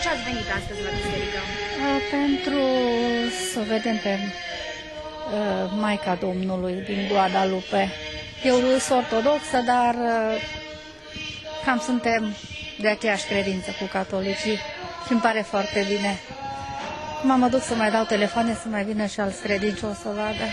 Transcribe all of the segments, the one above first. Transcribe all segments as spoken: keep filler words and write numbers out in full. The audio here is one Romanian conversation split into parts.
ce ați venit astăzi la biserică? Pentru să vedem pe uh, Maica Domnului din Guadalupe. Eu sunt ortodoxă, dar uh, cam suntem de aceeași credință cu catolicii și îmi pare foarte bine. M-am adus să mai dau telefoane să mai vină și alți credincioși să vadă.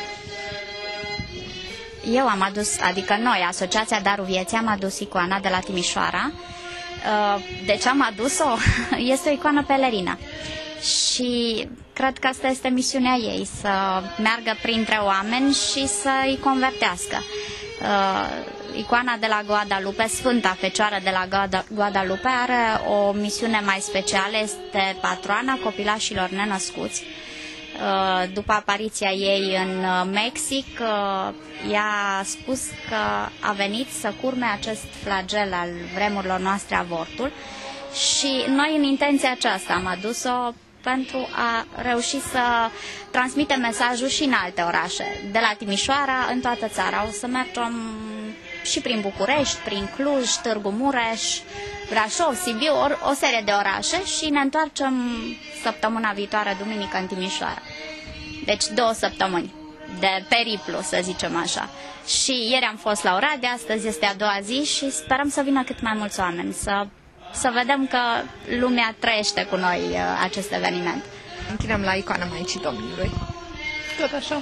Eu am adus, adică noi, Asociația Darul Vieții, am adus icoana de la Timișoara. De ce am adus-o? Este o icoană pelerină. Și cred că asta este misiunea ei, să meargă printre oameni și să-i convertească. Icoana de la Guadalupe, Sfânta Fecioară de la Guadalupe, are o misiune mai specială, este patroana copilașilor nenăscuți. După apariția ei în Mexic, ea a spus că a venit să curme acest flagel al vremurilor noastre, avortul, și noi în intenția aceasta am adus-o pentru a reuși să transmitem mesajul și în alte orașe, de la Timișoara în toată țara. O să mergem și prin București, prin Cluj, Târgu Mureș, Brașov, Sibiu, o, o serie de orașe și ne întoarcem săptămâna viitoare, duminică, în Timișoara. Deci două săptămâni de periplu, să zicem așa. Și ieri am fost la Oradea, astăzi este a doua zi și sperăm să vină cât mai mulți oameni, să, să vedem că lumea trăiește cu noi acest eveniment. Închinăm la icoana Maicii Domnului. Tot așa.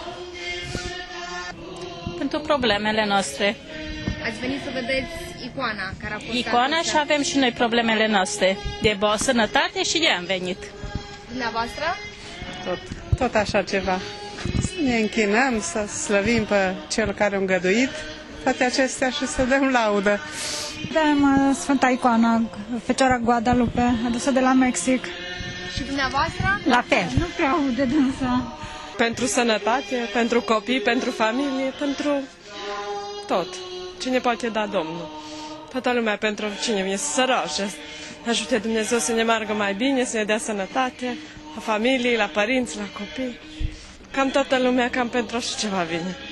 Pentru problemele noastre. Ați venit să vedeți icoana care a fost Icoana adusă. Și avem și noi problemele noastre de bună sănătate și de am venit. Dumneavoastră? Tot, tot așa ceva. Să ne închinăm, să slăvim pe Cel care a îngăduit toate acestea și să dăm laudă. Avem Sfânta Icoana, Fecioara Guadalupe, adusă de la Mexic. Și dumneavoastră? La fel. Nu prea aud de dânsa. Pentru sănătate, pentru copii, pentru familie, pentru tot. Cine poate da Domnul? Toată lumea pentru cine vine să se roage. Ajute Dumnezeu să ne meargă mai bine, să ne dea sănătate, la familie, la părinți, la copii. Cam toată lumea, cam pentru așa ceva vine.